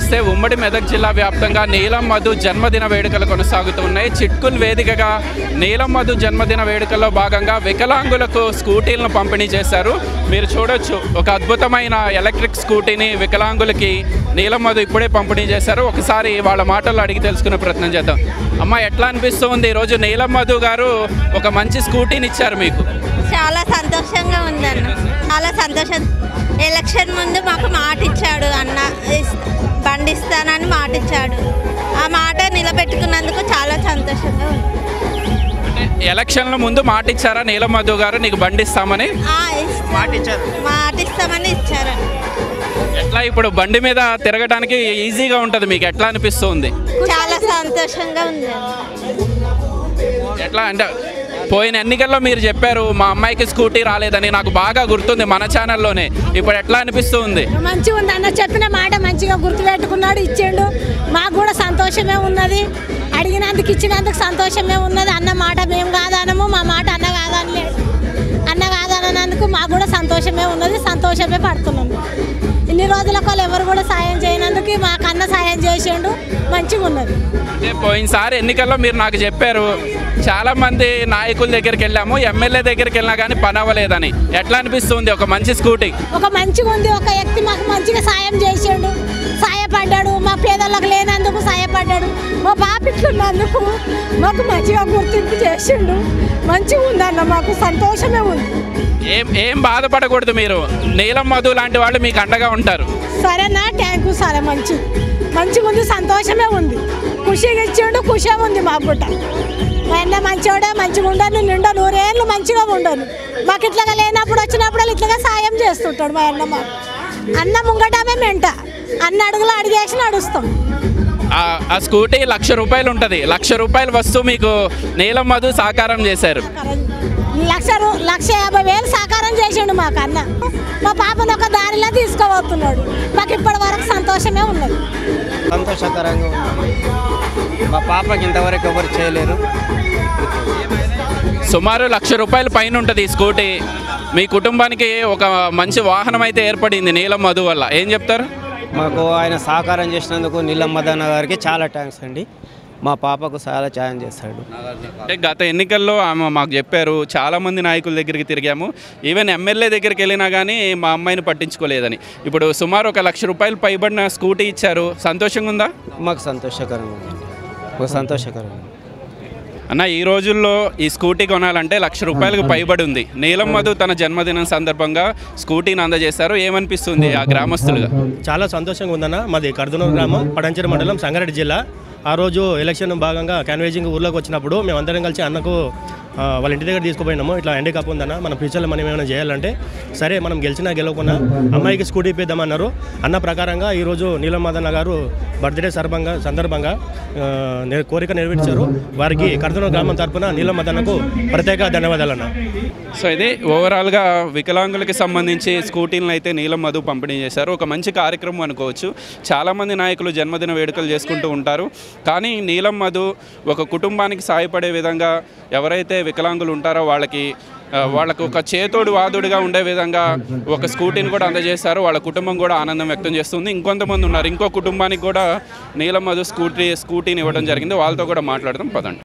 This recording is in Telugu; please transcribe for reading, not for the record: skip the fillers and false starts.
నమస్తే. ఉమ్మడి మెదక్ జిల్లా వ్యాప్తంగా నీలం మధు జన్మదిన వేడుకలు కొనసాగుతున్నాయి. చిట్కుల్ వేదికగా నీలం మధు జన్మదిన వేడుకల్లో భాగంగా వికలాంగులకు స్కూటీలను పంపిణీ చేశారు. మీరు చూడొచ్చు, ఒక అద్భుతమైన ఎలక్ట్రిక్ స్కూటీని వికలాంగులకి నీలం మధు ఇప్పుడే పంపిణీ చేశారు. ఒకసారి వాళ్ళ మాటల్లో అడిగి తెలుసుకునే ప్రయత్నం చేద్దాం. అమ్మ, ఎట్లా అనిపిస్తుంది ఈరోజు నీలం మధు గారు ఒక మంచి స్కూటీని ఇచ్చారు మీకు? చాలా సంతోషంగా ఉందన్న, చాలా సంతోషం. ఎలక్షన్ ముందు మాకు మాట ఇచ్చాడు అన్న, బండి ఇస్తానని మాట ఇచ్చాడు. ఆ మాట నిలబెట్టుకున్నందుకు చాలా సంతోషంగా ఉంది. ఎలక్షన్ల ముందు మాట ఇచ్చారా నీలం మధు గారు నీకు బండి ఇస్తామని? మాట ఇస్తామని ఇచ్చారని. ఎట్లా ఇప్పుడు బండి మీద తిరగడానికి ఈజీగా ఉంటుంది, మీకు ఎట్లా అనిపిస్తుంది? చాలా సంతోషంగా ఉంది. ఎట్లా అంటే పోయిన ఎన్నికల్లో మీరు చెప్పారు మా అమ్మాయికి స్కూటీ రాలేదని, నాకు బాగా గుర్తుంది మన ఛానల్లోనే. ఇప్పుడు ఎట్లా అనిపిస్తుంది? మంచిగా ఉంది అన్న, చెప్పిన మాట మంచిగా గుర్తుపెట్టుకున్నాడు, ఇచ్చిండు. మాకు కూడా సంతోషమే ఉన్నది, అడిగినందుకు ఇచ్చినందుకు సంతోషమే ఉన్నది. అన్న మాట మేము కాదనము, మా మాట అన్న కాదనలేదు. అన్న కాదనందుకు మాకు కూడా సంతోషమే ఉన్నది, సంతోషమే పడుతున్నాము. ఇన్ని రోజులకు వాళ్ళు ఎవరు కూడా సాయం చేయనందుకు మాకు అన్న సాయం చేసిండు, మంచిగా ఉన్నది. అంటే పోయినసారి ఎన్నికల్లో మీరు నాకు చెప్పారు చాలామంది నాయకుల దగ్గరికి వెళ్ళాము, ఎమ్మెల్యే దగ్గరికి వెళ్ళినా కానీ పని అవ్వలేదని. ఎట్లా అనిపిస్తుంది ఒక మంచి స్కూటీ? ఒక మంచిగా ఉంది, ఒక వ్యక్తి మాకు మంచిగా సాయం చేసిండు, సాయపడ్డాడు. మా పేదలకు లేనందుకు సాయపడ్డాడు. మా బాపిట్లున్నందుకు మాకు మంచిగా గుర్తింపు చేసిండు. మంచిగా ఉందన్న, మాకు సంతోషమే ఉంది. ఏం బాధపడకూడదు, మీరు నీలం మధు లాంటి వాళ్ళు మీకు అండగా ఉంటారు. సరేనా, థ్యాంక్ యూ. సరే, మంచిగా ఉంది, సంతోషమే ఉంది. ఖుషిగా ఇచ్చిండు, ఖుషి ఉంది మాకు కూడా. మా అన్న మంచివాడే, మంచిగా ఉండను, నిండా 100 ఏళ్ళు మంచిగా ఉండను. మాకు ఇట్లాగా లేనప్పుడు వచ్చినప్పుడు ఇట్లాగా సాయం చేస్తుంటాడు మా అన్న. మాకు అన్న ముంగటమే మెంట, అన్న అడుగులు అడిగేసి నడుస్తాం. ఆ స్కూటీ ₹1,00,000 ఉంటుంది. ₹1,00,000 వస్తువు మీకు నీలం మధు సాకారం చేశారు. 1,50,000 సాకారం చేసిండు మాకు అన్న. మా పాపను ఒక దారిలో తీసుకోబోతున్నాడు. మాకు ఇప్పటి వరకు సంతోషమే ఉన్నది, సంతోషకరంగా ఉంది. మా పాపకి ఇంతవరకు ఎవరు చేయలేరు. సుమారు ₹1,00,000 పైన ఉంటుంది ఈ స్కూటీ. మీ కుటుంబానికి ఒక మంచి వాహనం అయితే ఏర్పడింది నీలం మధు వల్ల. ఏం చెప్తారు? మాకు ఆయన సహకారం చేసినందుకు నీలం మదన్న గారికి చాలా థ్యాంక్స్ అండి. మా పాపకు చాలా సాయం చేస్తాడు. అంటే గత ఎన్నికల్లో ఆమె మాకు చెప్పారు, చాలామంది నాయకుల దగ్గరికి తిరిగాము, ఈవెన్ ఎమ్మెల్యే దగ్గరికి వెళ్ళినా కానీ మా అమ్మాయిని పట్టించుకోలేదని. ఇప్పుడు సుమారు ఒక ₹1,00,000 పైబడిన స్కూటీ ఇచ్చారు. సంతోషంగా ఉందా? మాకు సంతోషకరంగా ఉంది, మాకు సంతోషకరంగా. అన్న, ఈ రోజుల్లో ఈ స్కూటీ కొనాలంటే ₹1,00,000 పైబడి ఉంది. నీలం మధు తన జన్మదినం సందర్భంగా స్కూటీని అందజేశారు. ఏమనిపిస్తుంది ఆ గ్రామస్తులుగా? చాలా సంతోషంగా ఉందన్న. మాది కర్దూనూరు గ్రామం, పడంచెరు మండలం, సంగారెడ్డి జిల్లా. ఆ రోజు ఎలక్షన్ భాగంగా క్యాన్వేజింగ్ ఊర్లోకి వచ్చినప్పుడు మేమందరం కలిసి అన్నకు వాళ్ళ ఇంటి దగ్గర తీసుకుపోయినాము. ఇట్లా హ్యాండిక్యాప్ ఉందన్న, మన ఫ్యూచర్లో మనం ఏమైనా చేయాలంటే సరే మనం గెలిచినా గెలవకున్నా అమ్మాయికి స్కూటీ ఇప్పిద్దామన్నారు. అన్న ప్రకారంగా ఈరోజు నీలం మదన్న గారు బర్త్డే సందర్భంగా కోరిక నెరవేర్చారు. వారికి కర్దూనూరు గ్రామం తరఫున నీలం మదన్నకు ప్రత్యేక ధన్యవాదాలన్న. సో ఇది ఓవరాల్గా వికలాంగులకి సంబంధించి స్కూటీలను అయితే నీలం మధు పంపిణీ చేశారు. ఒక మంచి కార్యక్రమం అనుకోవచ్చు. చాలామంది నాయకులు జన్మదిన వేడుకలు చేసుకుంటూ ఉంటారు, కానీ నీలం మధు ఒక కుటుంబానికి సాయపడే విధంగా ఎవరైతే వికలాంగులు ఉంటారో వాళ్ళకు ఒక చేతోడు వాదుడిగా ఉండే విధంగా ఒక స్కూటీని కూడా అందజేశారు. వాళ్ళ కుటుంబం కూడా ఆనందం వ్యక్తం చేస్తుంది. ఇంకొంతమంది ఉన్నారు, ఇంకో కుటుంబానికి కూడా నీలం మధు స్కూటీని ఇవ్వడం జరిగింది. వాళ్ళతో కూడా మాట్లాడదాం, పదండి.